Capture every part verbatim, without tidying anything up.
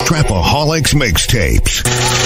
Trapaholics Mixtapes.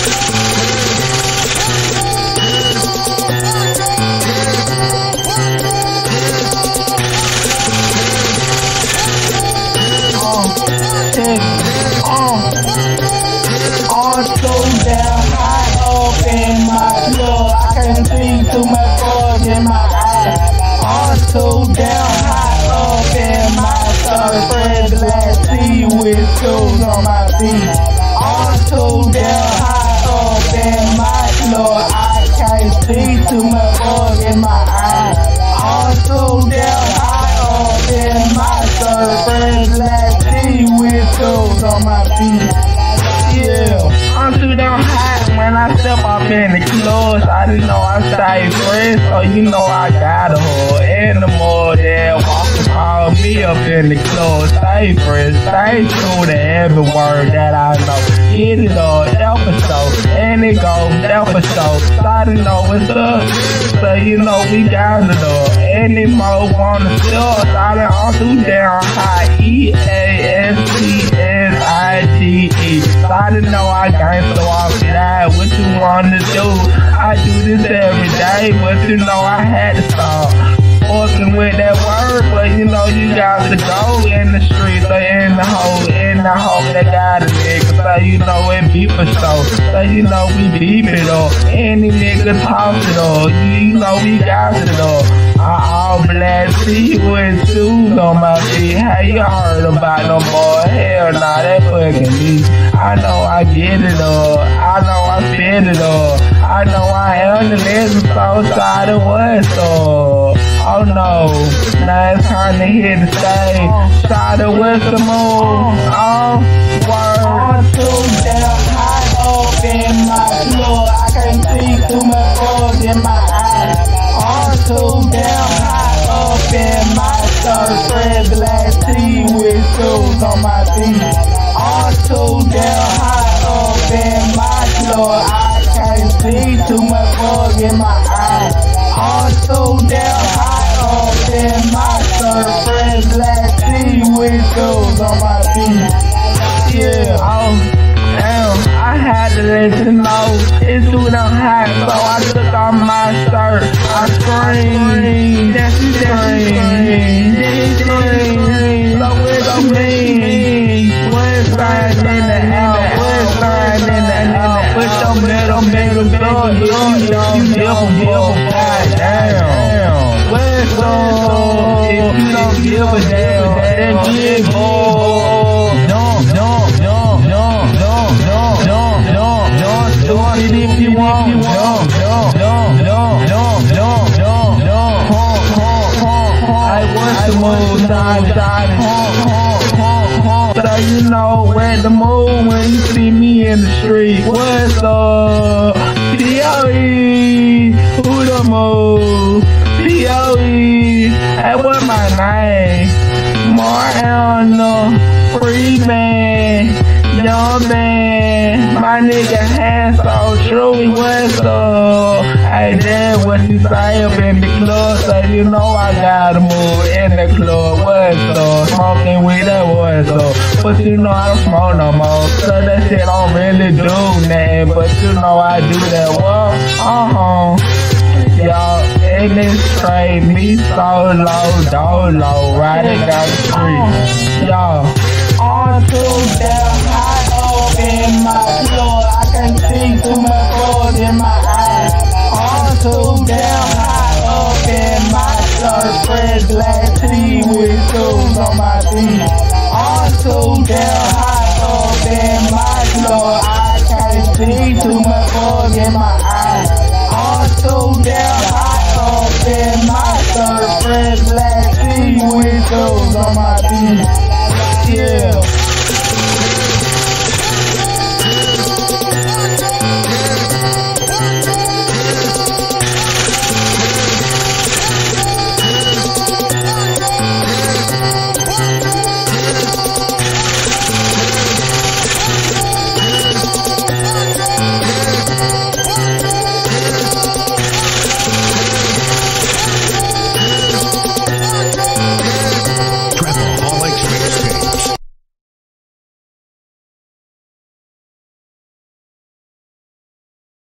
Too much fog in my eyes. I'm too down high up in my third glass tea with shoes on my feet. I'm too down high up in my floor. I can't see too much fog in my eyes. I'm too down high up in my third glass tea with shoes on my feet. Yeah, I'm too down high. When I step up in the clubs, I didn't know I stay fresh, so you know I got a whole animal that walk call me up in the club. Stay fresh, stay true to every word that I know. Get it all, episode, and it goes episode. So I didn't know what's up, so you know we got it all. Any more wanna still, I done all too down high. E A S T S I G E. So I didn't know I gangsta walk it out. What you wanna do? I do this every day, but you know I had to stop fucking with that word. But you know you got to go in the streets or in the hole, in the hole that got a nigga. So you know it beep for so. So you know we beep it up. Any nigga talk it up. You know we got it up. I all black see with shoes on my feet. How you heard about no more? Hell nah, that fucking me. I know I get it up. I know I spit it up. I know I am the legend, so side of what so. Oh no, now it's time to hit the stage. Side of what's the move? Oh, word. I'm too damn high up in my floor. I can't see too much fog in my eyes. I'm too damn high up in my third red black tea with shoes on my feet. I'm too damn high up in my floor. I can't see too much fog in my eyes. I'm too damn high up in my third red black tea with shoes on my feet. Yeah, oh, damn, I had to let you know it's too damn hot, so I took off my shirt. I screamed, that's the scream, that's the scream. So what you mean? What's sign in the air? What's sign in the air? Put your middle, middle, middle, you don't give a fuck. Goddamn. What's up? If you don't give a damn, then give more. Don't, don't, don't, don't, don't, don't, don't, don't, don't do it if you want. Don't, don't, don't, don't, don't, don't, don't, don't. Honk, honk, honk, honk. I want to move, side, side, honk, honk, honk, honk. So you know where to move when you see me in the street. What's up? D O E, who the move? D O E, that was my name. Mariana, free man, young man. My nigga hands so true, what's up? Hey, that's what you say up in the club, so you know I gotta move in the club. What's up? Smoking weed, that what's up? But you know I don't smoke no more, so that shit don't really do nothing. But you know I do that, well, uh-huh. Y'all, in this trade, me solo, dolo, riding down the street. Y'all, on to down.